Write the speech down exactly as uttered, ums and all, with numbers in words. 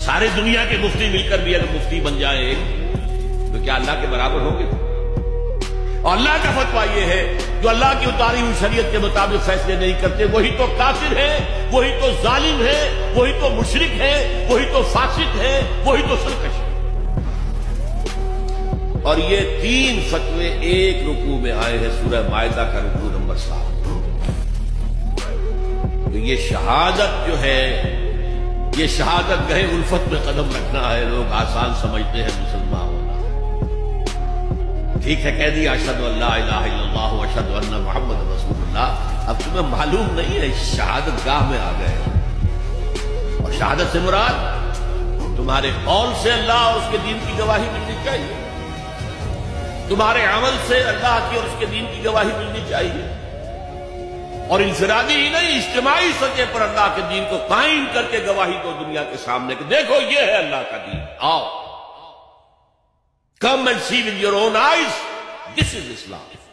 سارے دنیا کے مفتی مل کر بھی اگر مفتی بن جائیں ایک تو کیا اللہ کے برابر ہوں گے؟ اور اللہ کا فتویٰ یہ ہے جو اللہ کی اتاری ہوئی شریعت کے مطابق فیصلے نہیں کرتے وہی تو کافر ہے، وہی تو ظالم ہے، وہی تو مشرک ہے، وہی تو فاسق ہے، وہی تو سرکش ہے۔ اور یہ تین فتوے ایک رکوع میں آئے ہیں، سورہ مائدہ کا رکوع نمبر سات۔ تو یہ شہادت جو ہے، یہ شہادت گہے الفت میں قدم رکھنا ہے۔ لوگ آسان سمجھتے ہیں مسلمان ہونا، ٹھیک ہے کہہ دیا اشہد ان لا الہ الا اللہ و اشہد ان محمد رسول اللہ، اب تمہیں معلوم نہیں ہے شہادت گاہ میں آ گئے۔ اور شہادت سے مراد تمہارے قول سے اللہ اور اس کے دین کی گواہی ملنی چاہیے، تمہارے عمل سے اللہ کی اور اس کے دین کی گواہی ملنی چاہیے، اور انفرادی ہی نہیں اجتماعی سطح پر اللہ کے دین کو قائم کر کے گواہی دو دنیا کے سامنے کہ دیکھو یہ ہے اللہ کا دین، آؤ come and see with your own eyes, this is Islam.